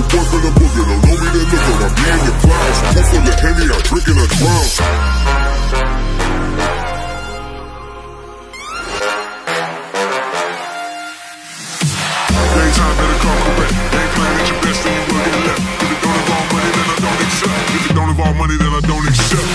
boy from the boogie, don't know me, then look up, I'm me in your clouds. Pool full of Henny, I drink and I drown. Daytime better come correct. Ain't playing at your best, then you will get left. If it don't involve money, then I don't accept. If it don't involve money, then I don't accept.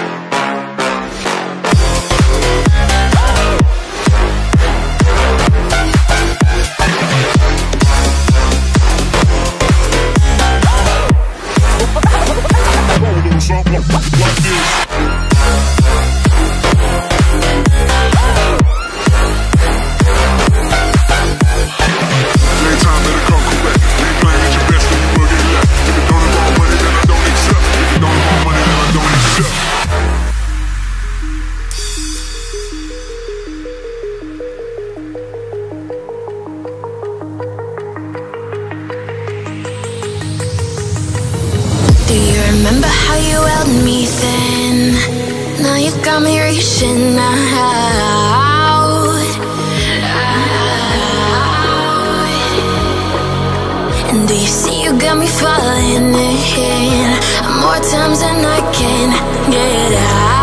Do you remember how you held me then? Now you got me reaching out. And do you see you got me falling in more times than I can get out.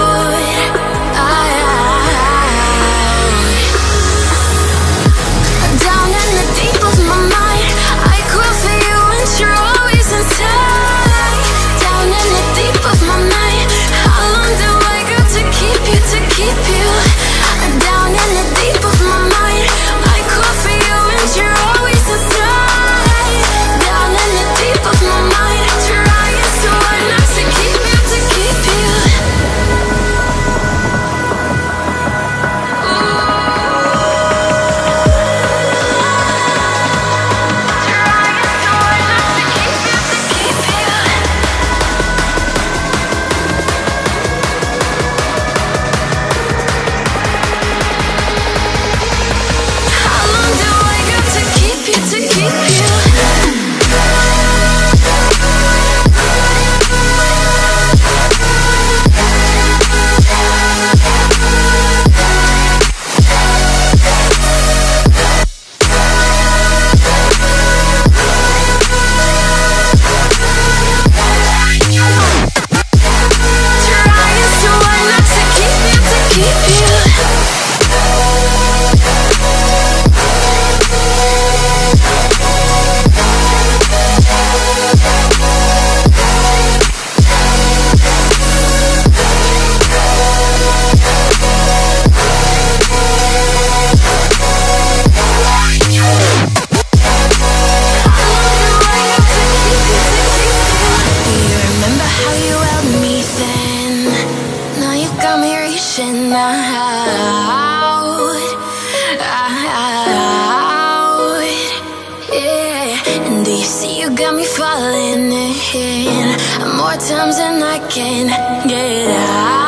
Down in the deep of my mind, I crawl for you and you're always inside. Down in the deep of my mind, how long do I go to keep you, to keep you? Down in the deep of my mind, I call for you and you're always inside. Down in the deep of my mind, trying so hard not to keep you, to keep you. And do you see you got me falling in more times than I can get out.